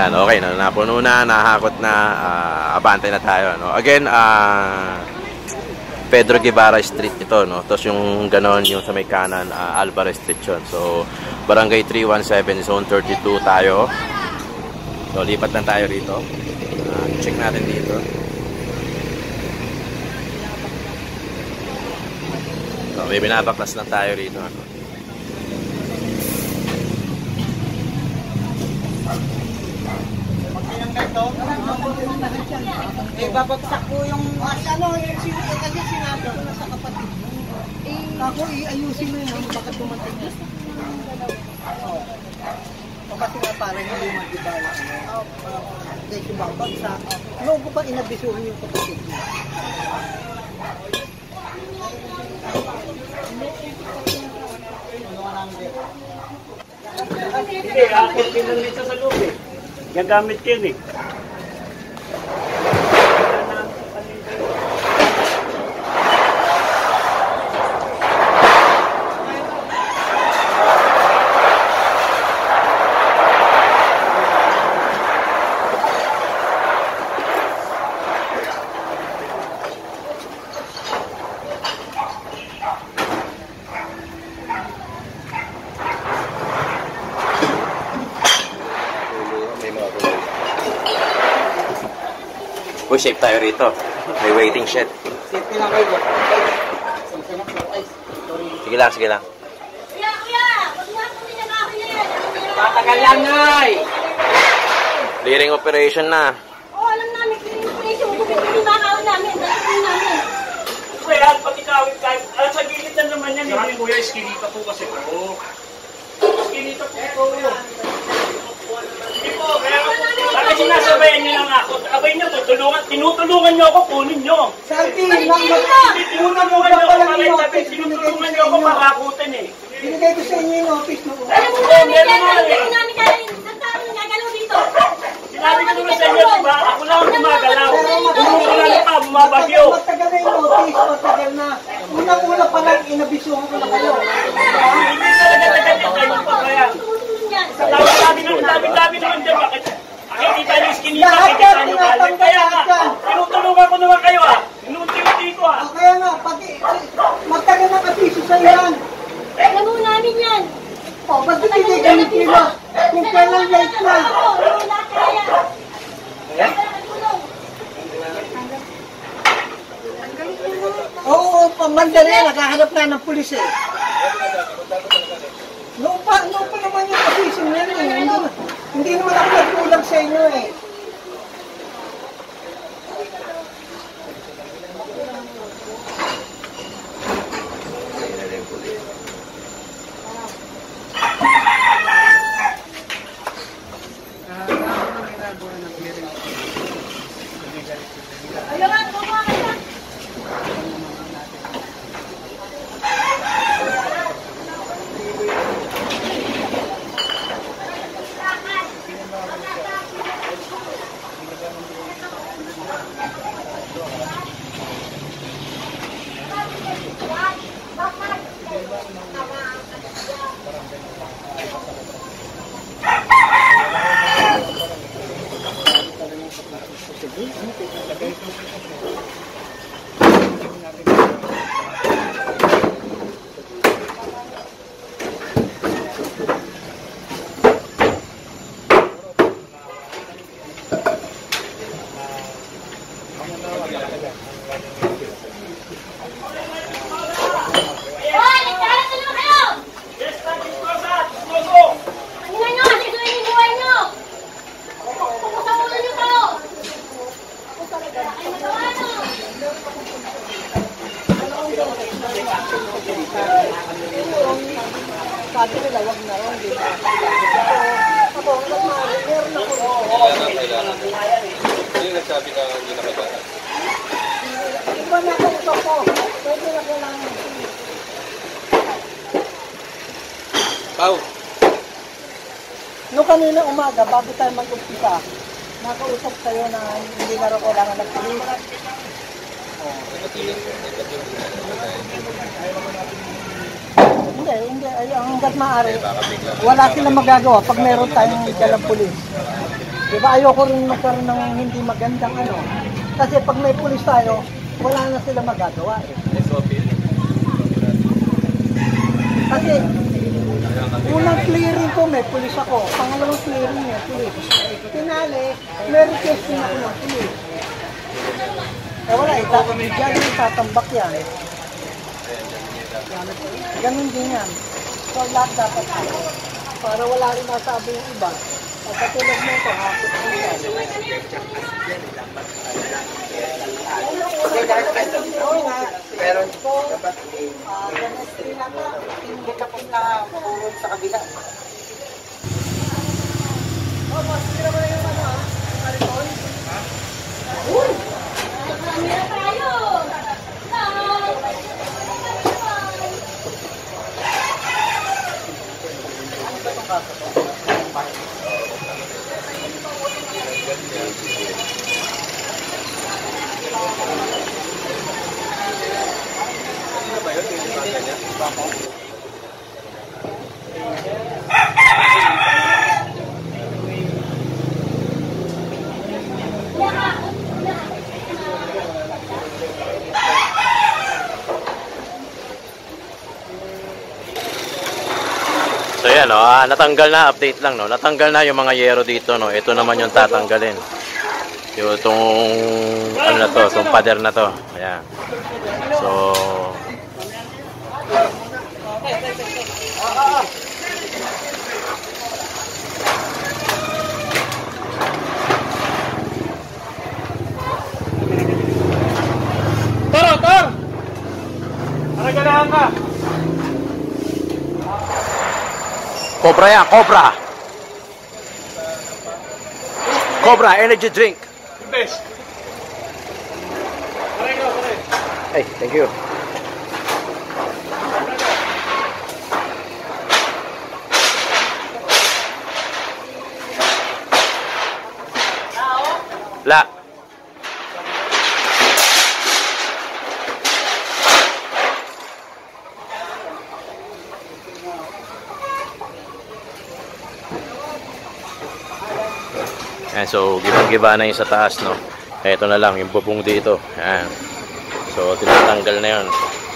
Yan, okay na. Napuno na, nahakot na. Abante na tayo. No? Again, Pedro Guevara Street ito. No? Tapos yung ganon, yung sa may kanan, Alvarez Street yun. So, Barangay 317, Zone 32 tayo. So, lipat lang tayo rito. Check natin dito. So, may binabaklas lang tayo rito. Ano? Babagsak ko yung ano, kasi sinabi ko na sa kapatid mo. Ako, iayusin mo yun, bakit tumating na? O kasi nga parang hindi mag-ibala. Dahil yung babagsak. Ano ko ba inabisuhan yung kapatid mo? Hindi, akin pinanlita sa loob eh. Gagamit yun eh. Uy, safe tayo rito. May waiting shed. Safety lang kayo. Sige lang, sige lang. Kuya! Huwag nga po ninagawa yan! Tatagal lang, Nay! Clearing operation na. Oo, alam namin. Clearing operation. Bumibili makakawin namin. Dahil namin. Kuya, pati kawit kahit. Sa gilid na naman yan. Sabi kuya, iskinita po kasi po. Iskinita po po. Hindi po, kaya bakit sinasabayan niyo lang ako? Abay niyo, tinutulungan niyo ako, kunin niyo. Sarti, Tinutulungan niyo ako para itabi. Tinutulungan niyo ako makakutin eh. binigay ko sa inyo yung notice mo. Alam mo namin yan. Alam mo namin kaya isang tao nagagalaw dito. Sinabi ko naman sa inyo, diba? Ako lang ang gumagalaw. Umuulan pa, bumabagyo. Matagal na yung notice, matagal na. Unang-una pa lang, inabisuhan ko na kayo. Hindi talaga tagal kayo pa kaya. Dami naman dyan, bakit? Nakikita niyo yung skinita, nakikita niyo kalit. Kaya nga, tinutulungan ko naman kayo ah. Inunti-unti ko ah. Kaya nga, pati, matagal na kapiso sa yan. Alam mo namin yan. O, ba't hindi ganit nila? Kung kailan late na. Oo, wala kaya. Oo, pamandali, nakaharap na ng pulis eh. Noon pa naman yung kapiso niyan eh. Hindi naman ako nagkulang sa inyo eh. Ayun, kumawa ka na. Sabi nila, wag na rin. Ako, meron ako. Hindi nagsabi na hindi na kailangan. Iba na ako ito ko. Pwede na ko lang. Pau! Noong kanina umaga, bago tayo mag-umpisa, nakausap tayo na hindi na rin kailangan nagpili. Hindi. Hanggat maaari, wala silang magagawa pag meron tayong dalang pulis. Diba ayoko rin magkaroon ng hindi magandang ano. Kasi pag may pulis tayo, wala na sila magagawa eh. Kasi unang clearing ko may pulis ako. Pangalawang clearing may pulis. Tinali, may request din ako ng pulis. Eh wala, diyan yung tatambak yan. Ganun din yan. So lahat dapat para wala rin masabi yung iba. At katulad mo ito, hapit ko yan. Pero dapat ganestri na ka, hindi ka pong nakapurod sa kabila. Oh, mas hindi naman yung ano ha? Maricol? Ha? Uy! Kamera tayo! Ano ba itong kaso to? So yan, no, natanggal na, update lang, no. Natanggal na yung mga yero dito, no. Ito naman yung tatanggalin. Yung itong ano na to, itong pader na to. Ayan. So Tor! Paraganahan ka! Cobra yan, Cobra! Cobra, energy drink! Best! Pare. Hey, thank you. La. Ayan, so gibang-giba na yung sa taas, no. Ito na lang yung bubong dito. Ayan. So tinatanggal na yun.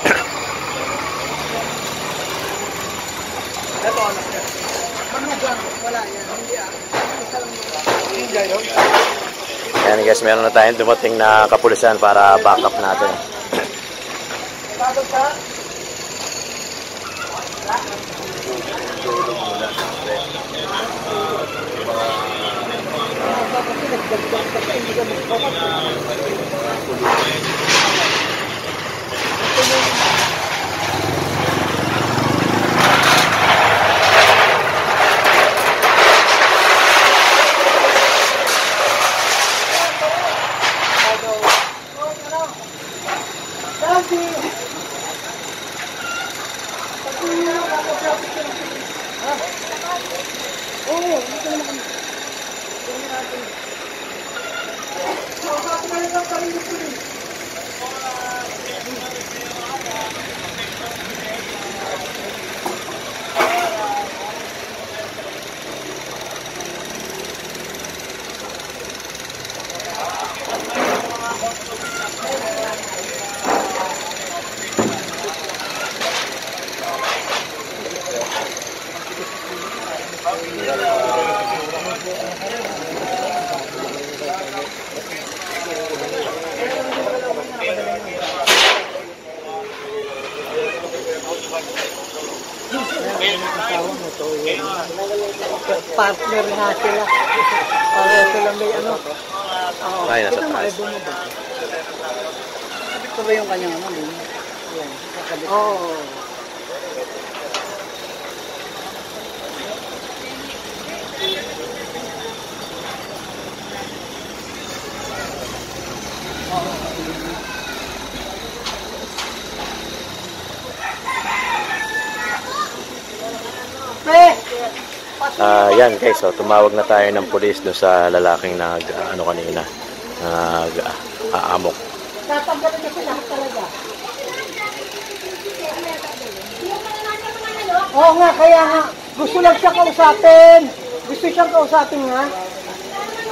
Ito anak niya. Manugang, wala yan. Hindi isa lang hindi yun. Ayan guys, meron na tayong dumating na kapulisan para backup natin. Bago ka? Partner nga sila. Ito lang may ano. Ay, nasa taas. Ito ba yung kanyang ano? Yan. Oo. Yan guys, so tumawag na tayo ng pulis doon sa lalaking nag ano kanina, aamok. Tatanggalin kasi lahat talaga. Oo nga, kaya nga. Gusto lang siya kausapin. Gusto siyang kausapin nga.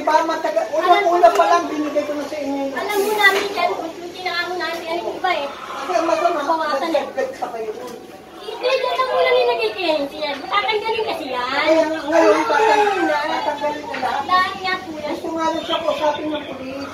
ba matagal? Una pa lang binigay ko na sa inyo. Alam mo namin yan, kung tinaka mo namin yan yung iba eh. Kaya masama, Mabawasan eh. nagdagdag pa kayo. Hindi, dyan lang muna nilagay KNC yan. Tatanggalin kasi yan. Kaya ngayon, tatanggalin na lahat. Dahil nga po yan. Gusto nga rin siya kausapin ng pulis.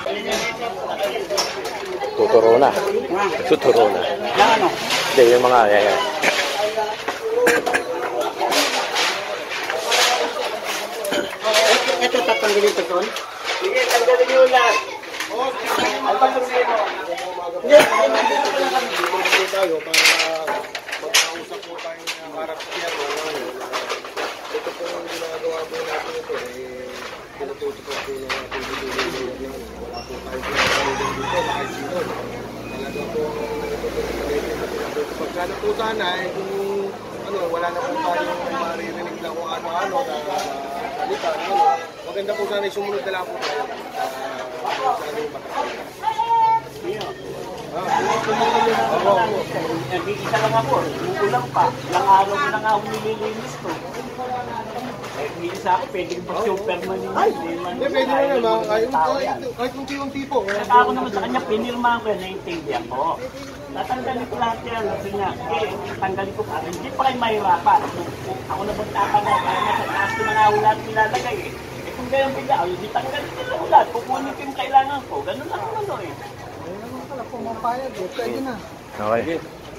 Tuturo na. Tuturo na. Hindi, yung mga... Yan. Ito tatanggalin ito doon? Sige, tanggalin nyo lahat. Ano ba problema? Hindi tayo para magkausap po tayong harap siya. Ito po yung ginagawa po natin ito. Pinututok po yung ating bibili. Wala po tayo dito. Kahit sino. Talaga po pagkano po sana kung wala na po tayong maririnig na kung ano-ano na salita. Maganda po sana sumunod na lang po tayo. Hindi isa lang ako. Kulang pa. Ilang araw ko na nga ako nililinis to. Hindi sa akin, pwedeng pa-superman yun. Hindi, pwede mo naman. Kahit unti-unti po. Saka ako naman sa kanya, pinirmahan ko yan, naiintindihan ko. Tatanggalin ko lahat yan. Kasi nga, tanggalin ko para hindi pa kayo mahirapan. Ako na magtatanong, kaya nasa taas ko na nga ulat nilalagay eh. Kung ganyan bigla, hindi tanggalin nila ulat. Kukunin ko yung kailangan ko. Ganun lang ano eh. Ayun pala, pumapayag eh. Pwede na. Okay.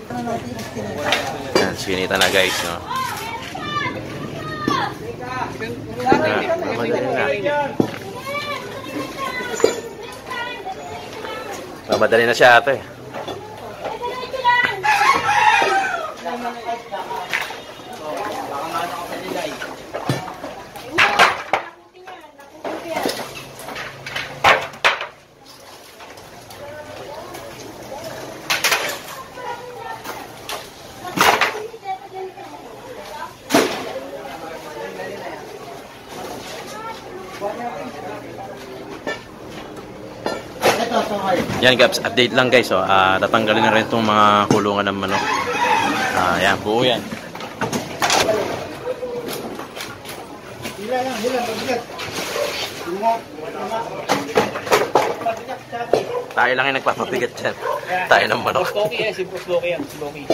Yan, sinita na guys, no? Madali na siya ate. Yan guys, update lang guys. Tatanggalin na rin itong mga kulungan ng manok. Yan, buo yan. Tayo lang yung nagpapabigat dyan. Tayo ng manok. Sloki yan, si Sloki yan. Sloki.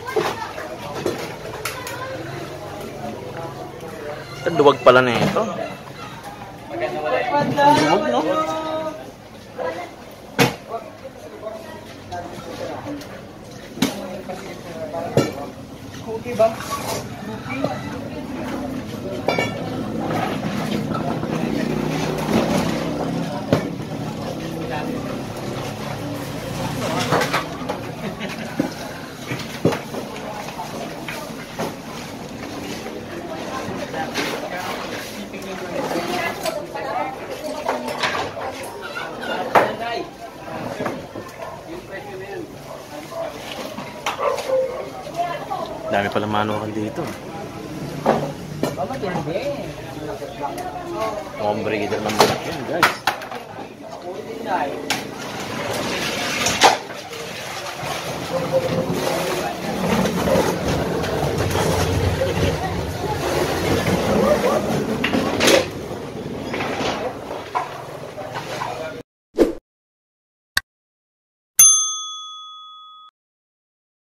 Luwag pala na ito. Luwag, no? Cookie ba? Dami pala manukan dito. Mukhang breeder ng manok yan guys.